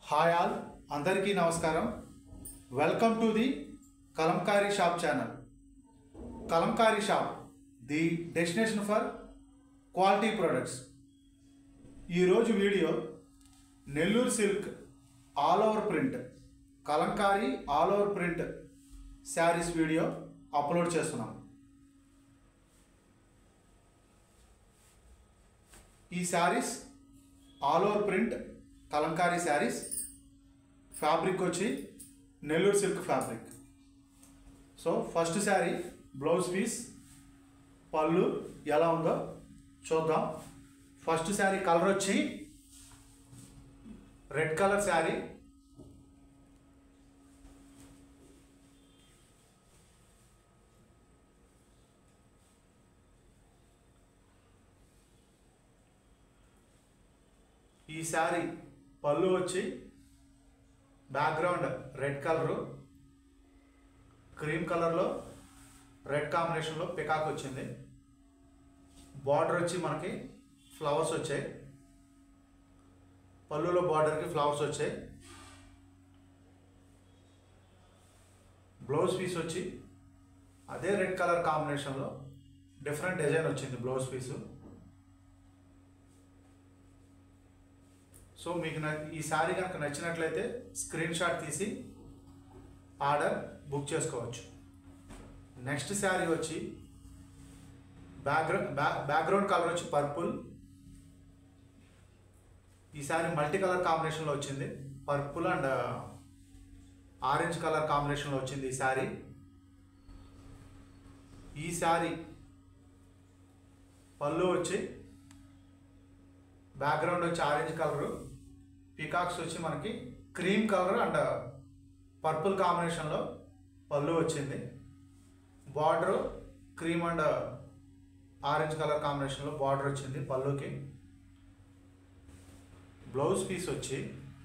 Hi all, అందరికీ నమస్కారం. Welcome to the Kalamkari shop channel. Kalamkari shop, the destination for quality products. ఈరోజు video Nellore silk all over print, Kalamkari all over print saris video upload చేస్తున్నాం. ఈ saris all over print Kalamkari saris. Fabric వచ్చి Nellore silk fabric. So first sari blouse piece, పళ్ళు ఎలా ఉందో చూద్దాం. First sari colour వచ్చి red colour sari. ఈ శారీ పళ్ళు వచ్చి బ్యాక్గ్రౌండ్ రెడ్ కలరు, క్రీమ్ కలర్లో రెడ్ కాంబినేషన్లో పికాక్ వచ్చింది. బార్డర్ వచ్చి మనకి ఫ్లవర్స్ వచ్చాయి, పళ్ళులో బార్డర్కి ఫ్లవర్స్ వచ్చాయి. బ్లౌజ్ పీస్ వచ్చి అదే రెడ్ కలర్ కాంబినేషన్లో డిఫరెంట్ డిజైన్ వచ్చింది బ్లౌజ్ పీసు. సో మీకు ఈ శారీ కనుక నచ్చినట్లయితే స్క్రీన్ షాట్ తీసి ఆర్డర్ బుక్ చేసుకోవచ్చు. నెక్స్ట్ శారీ వచ్చి బ్యాక్గ్రౌండ్ కలర్ వచ్చి పర్పుల్. ఈ శారీ మల్టీ కలర్ కాంబినేషన్లో వచ్చింది, పర్పుల్ అండ్ ఆరెంజ్ కలర్ కాంబినేషన్లో వచ్చింది ఈ శారీ. ఈ శారీ పళ్ళు వచ్చి బ్యాక్గ్రౌండ్ వచ్చి ఆరెంజ్ కలరు, పీకాక్స్ వచ్చి మనకి క్రీమ్ కలర్ అండ్ పర్పుల్ కాంబినేషన్లో పళ్ళు వచ్చింది. Border cream and orange colour కాంబినేషన్లో బార్డర్ వచ్చింది పళ్ళుకి. బ్లౌజ్ పీస్ వచ్చి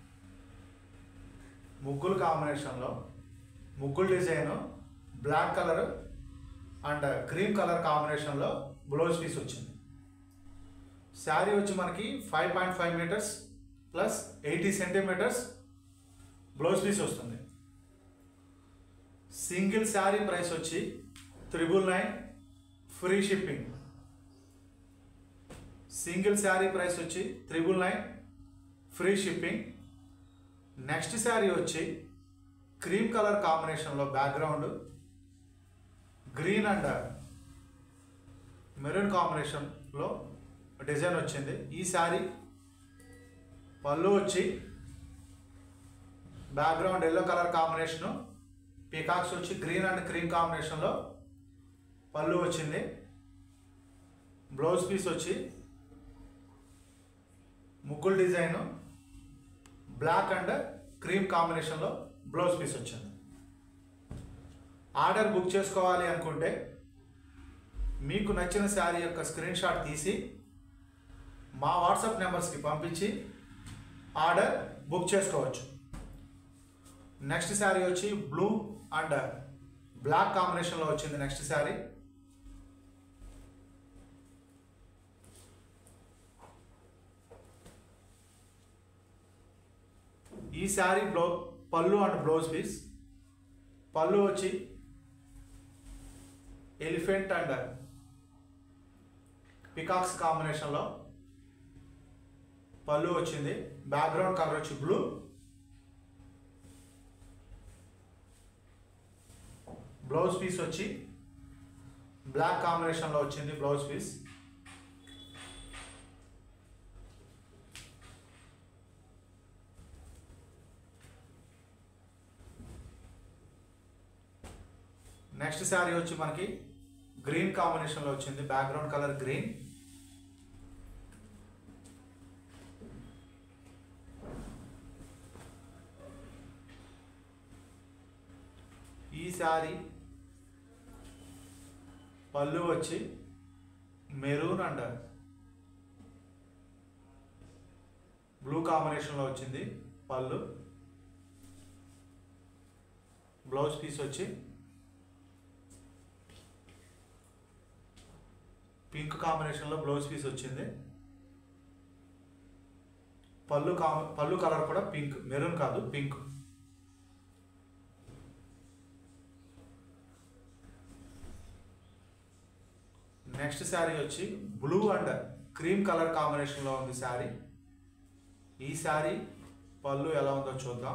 ముగ్గులు కాంబినేషన్లో, ముగ్గులు design black colour and cream colour కాంబినేషన్లో బ్లౌజ్ పీస్ వచ్చింది. శారీ వచ్చి మనకి 5.5 metres plus 80 centimetres blouse piece వస్తుంది. సింగిల్ శారీ ప్రైస్ వచ్చి 999 free shipping. Single sari price వచ్చి 999 ఫ్రీ షిప్పింగ్. నెక్స్ట్ శారీ వచ్చి క్రీమ్ కలర్ కాంబినేషన్లో బ్యాక్గ్రౌండ్ గ్రీన్ అండ్ మెరూన్ కాంబినేషన్లో డిజైన్ వచ్చింది. ఈ శారీ పళ్ళు వచ్చి background yellow colour combination, peacocks వచ్చి గ్రీన్ అండ్ క్రీమ్ కాంబినేషన్లో పళ్ళు వచ్చింది. బ్లౌజ్ పీస్ వచ్చి ముగ్గులు డిజైను బ్లాక్ అండ్ క్రీమ్ కాంబినేషన్లో బ్లౌజ్ పీస్ వచ్చింది. ఆర్డర్ బుక్ చేసుకోవాలి అనుకుంటే మీకు నచ్చిన శారీ యొక్క స్క్రీన్ షాట్ తీసి మా వాట్సాప్ నెంబర్స్కి పంపించి ఆర్డర్ బుక్ చేసుకోవచ్చు. నెక్స్ట్ శారీ వచ్చి బ్లూ అండ్ బ్లాక్ కాంబినేషన్లో వచ్చింది. నెక్స్ట్ శారీ ఈ శారీ పళ్ళు అండ్ బ్లౌజ్ పీస్. పళ్ళు వచ్చి ఎలిఫెంట్ అండ్ పికాక్స్ కాంబినేషన్లో పళ్ళు వచ్చింది. బ్యాక్గ్రౌండ్ కలర్ వచ్చి బ్లూ. బ్లౌజ్ పీస్ వచ్చి బ్లాక్ కాంబినేషన్లో వచ్చింది బ్లౌజ్ పీస్. నెక్స్ట్ శారీ వచ్చి మనకి గ్రీన్ కాంబినేషన్లో వచ్చింది, బ్యాక్గ్రౌండ్ కలర్ గ్రీన్. ఈ శారీ పళ్ళు వచ్చి మెరూన్ అండ్ బ్లూ కాంబినేషన్లో వచ్చింది పళ్ళు. బ్లౌజ్ పీస్ వచ్చి పింక్ కాంబినేషన్లో బ్లౌజ్ పీస్ వచ్చింది. పళ్ళు కలర్ కూడా పింక్, మెరూన్ కాదు పింక్. నెక్స్ట్ శారీ వచ్చి బ్లూ అండ్ క్రీమ్ కలర్ కాంబినేషన్లో ఉంది శారీ. ఈ శారీ పళ్ళు ఎలా ఉందో చూద్దాం.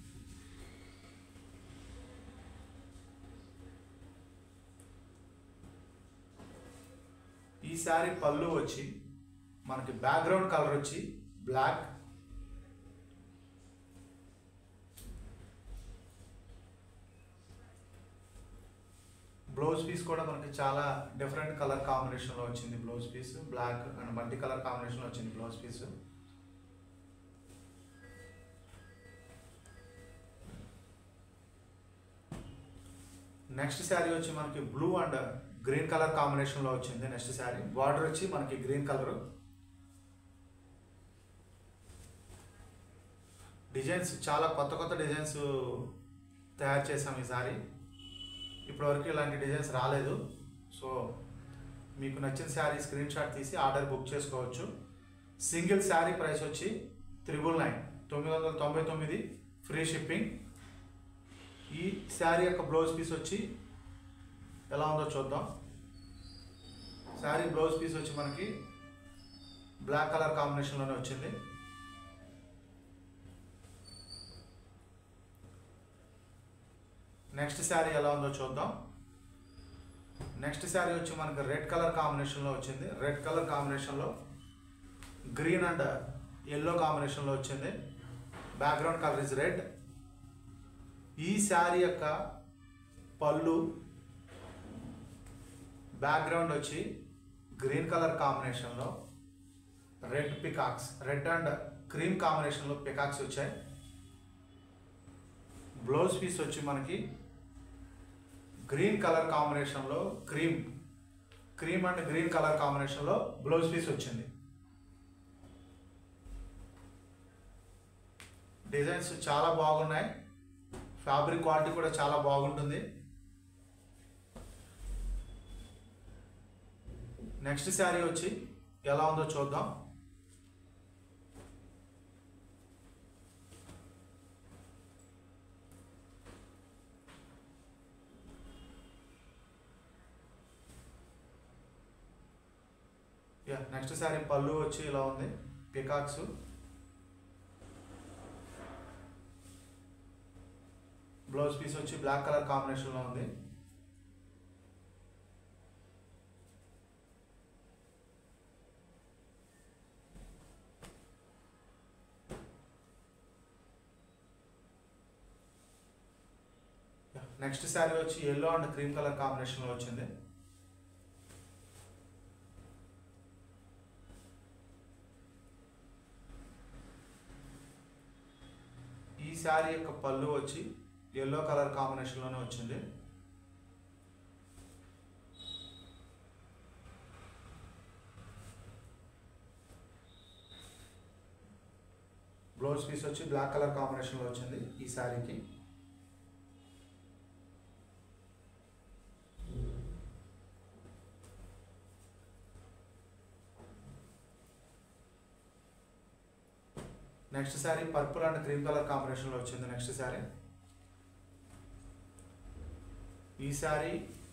ఈ శారీ పళ్ళు వచ్చి మనకి బ్యాక్గ్రౌండ్ కలర్ వచ్చి బ్లాక్, బ్లౌజ్ పీస్ కూడా మనకి చాలా డిఫరెంట్ కలర్ కాంబినేషన్లో వచ్చింది. Blouse piece black and multi colour కాంబినేషన్లో వచ్చింది బ్లౌజ్ పీస్. నెక్స్ట్ శారీ వచ్చి మనకి బ్లూ అండ్ గ్రీన్ కలర్ కాంబినేషన్లో వచ్చింది. నెక్స్ట్ శారీ బార్డర్ వచ్చి మనకి గ్రీన్ కలర్. డిజైన్స్ చాలా కొత్త కొత్త డిజైన్స్ తయారు చేసాం ఈ సారీ. ఇప్పటివరకు ఇలాంటి డిజైన్స్ రాలేదు. సో మీకు నచ్చిన శారీ స్క్రీన్ షాట్ తీసి ఆర్డర్ బుక్ చేసుకోవచ్చు. సింగిల్ శారీ ప్రైస్ వచ్చి 999 ఫ్రీ షిప్పింగ్. ఈ శారీ యొక్క బ్లౌజ్ పీస్ వచ్చి ఎలా ఉందో చూద్దాం. శారీ బ్లౌజ్ పీస్ వచ్చి మనకి బ్లాక్ కలర్ కాంబినేషన్లోనే వచ్చింది. నెక్స్ట్ శారీ ఎలా ఉందో చూద్దాం. నెక్స్ట్ శారీ వచ్చి మనకి రెడ్ కలర్ కాంబినేషన్లో వచ్చింది. రెడ్ కలర్ కాంబినేషన్లో గ్రీన్ అండ్ ఎల్లో కాంబినేషన్లో వచ్చింది. Background colour is red. ఈ శారీ యొక్క పళ్ళు బ్యాక్గ్రౌండ్ వచ్చి గ్రీన్ కలర్ కాంబినేషన్లో red peacocks, red and cream కాంబినేషన్లో పికాక్స్ వచ్చాయి. బ్లౌజ్ పీస్ వచ్చి మనకి గ్రీన్ కలర్ కాంబినేషన్లో క్రీమ్ అండ్ గ్రీన్ కలర్ కాంబినేషన్లో బ్లౌజ్ పీస్ వచ్చింది. డిజైన్స్ చాలా బాగున్నాయి. ఫ్యాబ్రిక్ క్వాలిటీ కూడా చాలా బాగుంటుంది. నెక్స్ట్ శారీ వచ్చి ఎలా ఉందో చూద్దాం. నెక్స్ట్ శారీ పళ్ళు వచ్చి ఇలా ఉంది, పికాక్స్. బ్లౌజ్ పీస్ వచ్చి బ్లాక్ కలర్ కాంబినేషన్లో ఉంది. నెక్స్ట్ శారీ వచ్చి ఎల్లో అండ్ క్రీమ్ కలర్ కాంబినేషన్లో వచ్చింది. ఈ శారీ యొక్క పళ్ళు వచ్చి ఎల్లో కలర్ కాంబినేషన్లోనే వచ్చింది. బ్లౌజ్ పీస్ వచ్చి బ్లాక్ కలర్ కాంబినేషన్లో వచ్చింది ఈ శారీకి. Next sari purple and cream colour కాంబినేషన్లో వచ్చింది. నెక్స్ట్ శారీ ఈ శారీ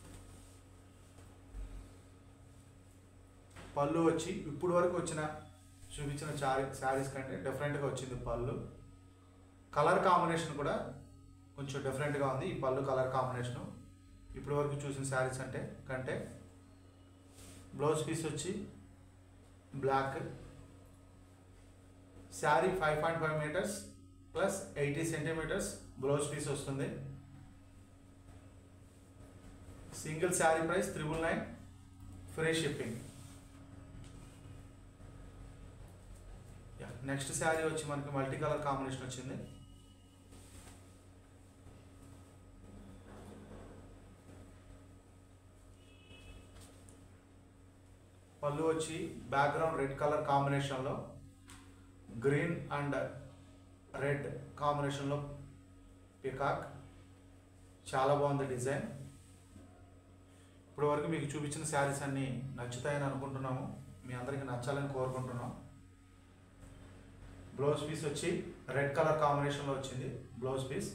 పళ్ళు వచ్చి ఇప్పుడు వరకు చూపించిన శారీస్ కంటే డిఫరెంట్గా వచ్చింది పళ్ళు. కలర్ కాంబినేషన్ కూడా కొంచెం డిఫరెంట్గా ఉంది ఈ పళ్ళు కలర్ కాంబినేషను ఇప్పుడు వరకు చూసిన శారీస్ కంటే. బ్లౌజ్ పీస్ వచ్చి black. Sari 5.5 metres plus 80 centimetres blouse piece వస్తుంది. Single sari price 999 free shipping. Next sari వచ్చి మనకి మల్టీ కలర్ కాంబినేషన్ వచ్చింది. పళ్ళు వచ్చి బ్యాక్గ్రౌండ్ రెడ్ కలర్ కాంబినేషన్లో గ్రీన్ అండ్ రెడ్ కాంబినేషన్లో పికాక్. చాలా బాగుంది డిజైన్. ఇప్పుడు వరకు మీకు చూపించిన శారీస్ అన్నీ నచ్చుతాయని అనుకుంటున్నాము. మీ అందరికీ నచ్చాలని కోరుకుంటున్నాం. బ్లౌజ్ పీస్ వచ్చి రెడ్ కలర్ కాంబినేషన్లో వచ్చింది బ్లౌజ్ పీస్.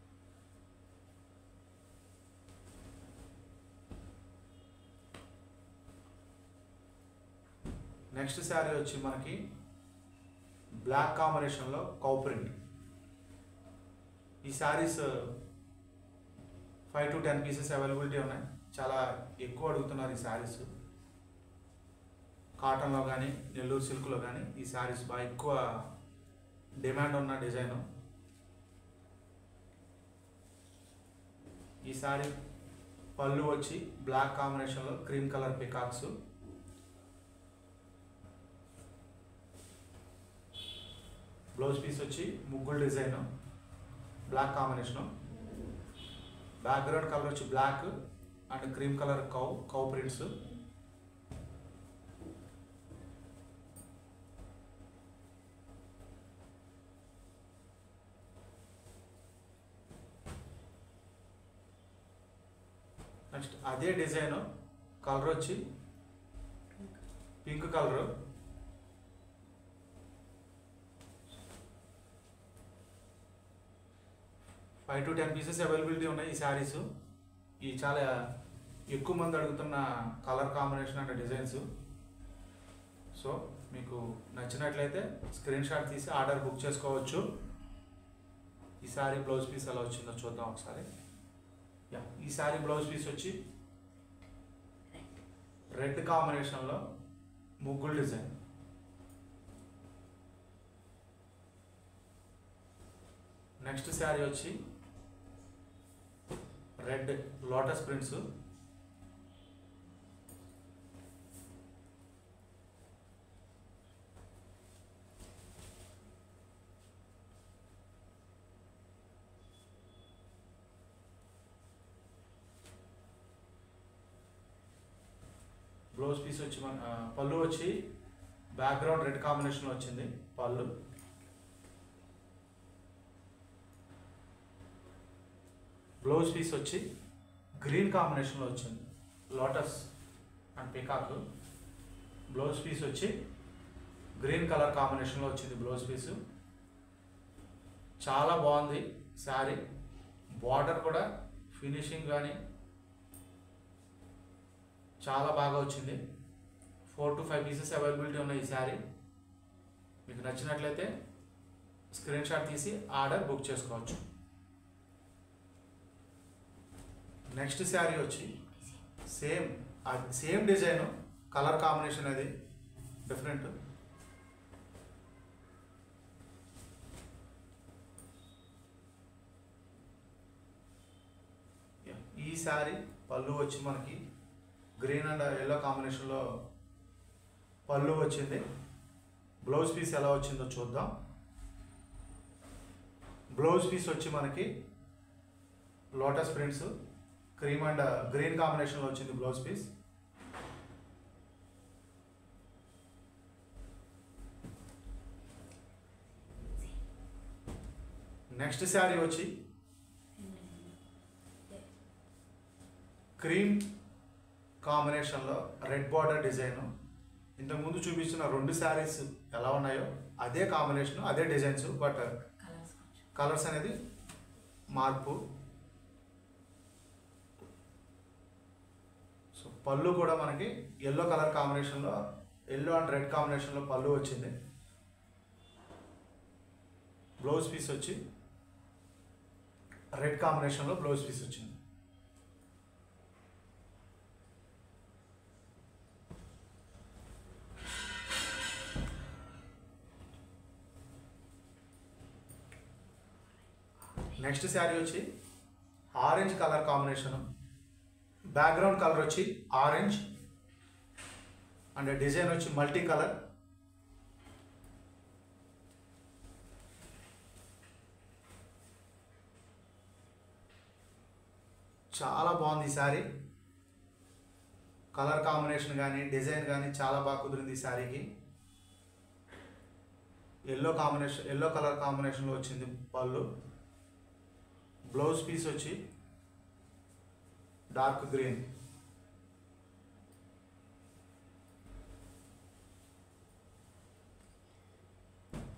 నెక్స్ట్ శారీ వచ్చి మనకి బ్లాక్ కాంబినేషన్లో కౌ ప్రింట్. ఈ శారీస్ 5 to 10 పీసెస్ అవైలబిలిటీ ఉన్నాయి. చాలా ఎక్కువ అడుగుతున్నారు ఈ శారీస్. కాటన్లో కానీ నెల్లూరు సిల్క్లో కానీ ఈ శారీస్ బాగా ఎక్కువ డిమాండ్ ఉన్న డిజైను. ఈ శారీ పళ్ళు వచ్చి బ్లాక్ కాంబినేషన్లో cream colour peacocks. Blouse piece వచ్చి ముగ్గులు design black combination. Background colour వచ్చి black and cream colour cow prints. Next అదే డిజైన్ కలర్ వచ్చి pink colour. Five to 10 pieces availability ఉన్నాయి ఈ శారీస్. ఈ చాలా ఎక్కువ మంది అడుగుతున్న colour combination and designs. So మీకు నచ్చినట్లయితే స్క్రీన్ షాట్ తీసి ఆర్డర్ బుక్ చేసుకోవచ్చు. ఈ శారీ బ్లౌజ్ పీస్ ఎలా వచ్చిందో చూద్దాం ఒకసారి. ఈ శారీ బ్లౌజ్ పీస్ వచ్చి రెడ్ కాంబినేషన్లో ముగ్గులు డిజైన్. నెక్స్ట్ శారీ వచ్చి red lotus prints. Blouse piece వచ్చి పళ్ళు వచ్చి బ్యాక్గ్రౌండ్ రెడ్ కాంబినేషన్లో వచ్చింది పళ్ళు. బ్లౌజ్ పీస్ వచ్చి గ్రీన్ కాంబినేషన్లో వచ్చింది lotus and peacock. Blouse piece వచ్చి గ్రీన్ కలర్ కాంబినేషన్లో వచ్చింది బ్లౌజ్ పీసు. చాలా బాగుంది శారీ. బార్డర్ కూడా ఫినిషింగ్ కానీ చాలా బాగా వచ్చింది. 4 to 5 పీసెస్ అవైలబిలిటీ ఉన్నాయి ఈ శారీ. మీకు నచ్చినట్లయితే స్క్రీన్ షాట్ తీసి ఆర్డర్ బుక్ చేసుకోవచ్చు. నెక్స్ట్ శారీ వచ్చి సేమ్ డిజైన్ కలర్ కాంబినేషన్ అది డిఫరెంట్. ఈ శారీ పళ్ళు వచ్చి మనకి గ్రీన్ అండ్ ఎల్లో కాంబినేషన్లో పళ్ళు వచ్చింది. బ్లౌజ్ పీస్ ఎలా వచ్చిందో చూద్దాం. బ్లౌజ్ పీస్ వచ్చి మనకి lotus prints cream and green కాంబినేషన్లో వచ్చింది బ్లౌజ్ పీస్. నెక్స్ట్ శారీ వచ్చి క్రీమ్ కాంబినేషన్లో రెడ్ బార్డర్ డిజైన్. ఇంతకుముందు చూపించిన 2 శారీస్ ఎలా ఉన్నాయో అదే కాంబినేషన్ అదే డిజైన్స్, బట్ కలర్స్ అనేది మార్పు. సో పళ్ళు కూడా మనకి ఎల్లో కలర్ కాంబినేషన్లో ఎల్లో అండ్ రెడ్ కాంబినేషన్లో పళ్ళు వచ్చింది. బ్లౌజ్ పీస్ వచ్చి రెడ్ కాంబినేషన్లో బ్లౌజ్ పీస్ వచ్చింది. నెక్స్ట్ శారీ వచ్చి orange colour combination. Background colour వచ్చి ఆరెంజ్ అండ్ డిజైన్ వచ్చి మల్టీ కలర్. చాలా బాగుంది ఈ శారీ. కలర్ కాంబినేషన్ కానీ డిజైన్ కానీ చాలా బాగా కుదిరింది ఈ శారీకి. ఎల్లో కలర్ కాంబినేషన్లో వచ్చింది పళ్ళు. బ్లౌజ్ పీస్ వచ్చి డార్క్ గ్రీన్.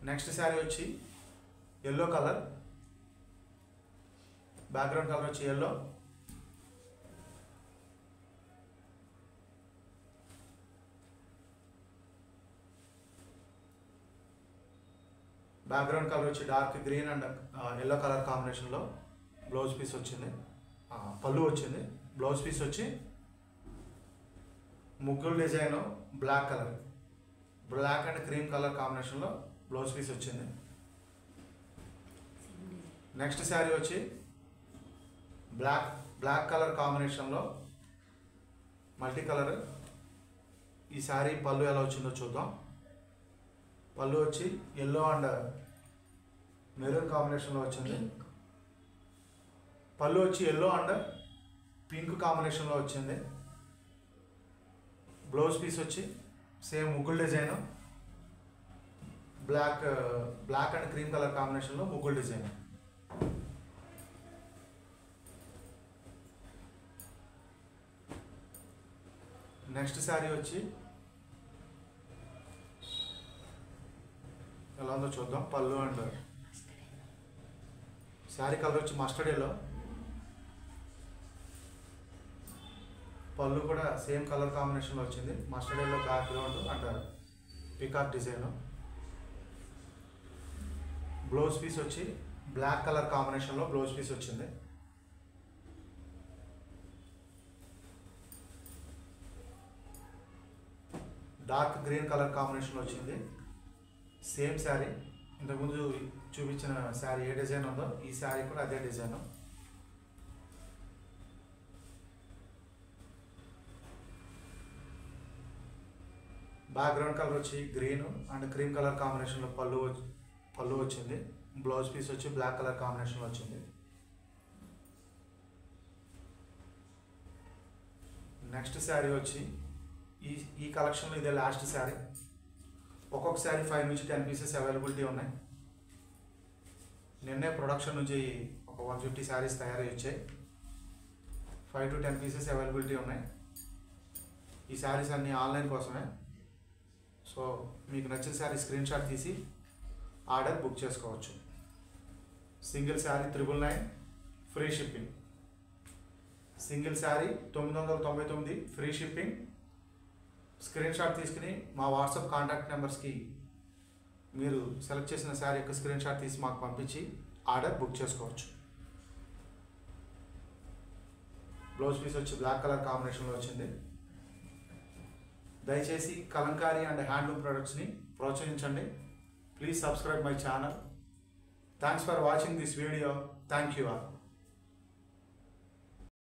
నెక్స్ట్ శారీ వచ్చి ఎల్లో కలర్, బ్యాక్గ్రౌండ్ కలర్ వచ్చి ఎల్లో, బ్యాక్గ్రౌండ్ కలర్ వచ్చి dark green and yellow colour కాంబినేషన్లో బ్లౌజ్ పీస్ వచ్చింది, పళ్ళు వచ్చింది. బ్లౌజ్ పీస్ వచ్చి ముగ్గురు design black colour, black and cream colour కాంబినేషన్లో బ్లౌజ్ పీస్ వచ్చింది. నెక్స్ట్ శారీ వచ్చి బ్లాక్ కలర్ కాంబినేషన్లో మల్టీ కలర్. ఈ శారీ పళ్ళు ఎలా వచ్చిందో చూద్దాం. పళ్ళు వచ్చి ఎల్లో అండ్ మెరూన్ కాంబినేషన్లో వచ్చింది. పళ్ళు వచ్చి ఎల్లో అండ్ పింక్ కాంబినేషన్లో వచ్చింది. బ్లౌజ్ పీస్ వచ్చి సేమ్ ముగ్గులు design, black and cream colour కాంబినేషన్లో ముగ్గులు డిజైన్. నెక్స్ట్ శారీ వచ్చి ఎలా ఉందో చూద్దాం. పళ్ళు అండ్ శారీ కలర్ వచ్చి మస్టర్డ్ ఎల్లో, పళ్ళు కూడా సేమ్ కలర్ కాంబినేషన్లో వచ్చింది. Mustard yellow background and peacock design. Blouse piece వచ్చి బ్లాక్ కలర్ కాంబినేషన్లో బ్లౌజ్ పీస్ వచ్చింది. డార్క్ గ్రీన్ కలర్ కాంబినేషన్లో వచ్చింది. సేమ్ శారీ, ఇంతకుముందు చూపించిన శారీ ఏ డిజైన్ ఉందో ఈ శారీ కూడా అదే డిజైన్. బ్యాక్గ్రౌండ్ కలర్ వచ్చి గ్రీన్ అండ్ క్రీమ్ కలర్ కాంబినేషన్లో పళ్ళు వచ్చింది. బ్లౌజ్ పీస్ వచ్చి బ్లాక్ కలర్ కాంబినేషన్లో వచ్చింది. నెక్స్ట్ శారీ వచ్చి ఈ కలెక్షన్లో ఇదే లాస్ట్ శారీ. ఒక్కొక్క శారీ 5 నుంచి 10 పీసెస్ అవైలబిలిటీ ఉన్నాయి. నిన్నే ప్రొడక్షన్ నుంచి ఒక 150 శారీస్ తయారై వచ్చాయి. 5 to 10 పీసెస్ అవైలబిలిటీ ఉన్నాయి. ఈ శారీస్ అన్నీ ఆన్లైన్ కోసమే. సో మీకు నచ్చిన శారీ స్క్రీన్ షాట్ తీసి ఆర్డర్ బుక్ చేసుకోవచ్చు. Single sari 999 free shipping. Single sari 999 free shipping. Screenshot తీసుకుని మా వాట్సాప్ కాంటాక్ట్ నెంబర్స్కి మీరు సెలెక్ట్ చేసిన శారీ యొక్క స్క్రీన్ షాట్ తీసి మాకు పంపించి ఆర్డర్ బుక్ చేసుకోవచ్చు. బ్లౌజ్ పీస్ వచ్చి బ్లాక్ కలర్ కాంబినేషన్లో వచ్చింది. దయచేసి కలంకారీ అండ్ హ్యాండ్లూమ్ ప్రొడక్ట్స్ని ప్రోత్సహించండి. Please subscribe my channel. Thanks for watching this video. Thank you all.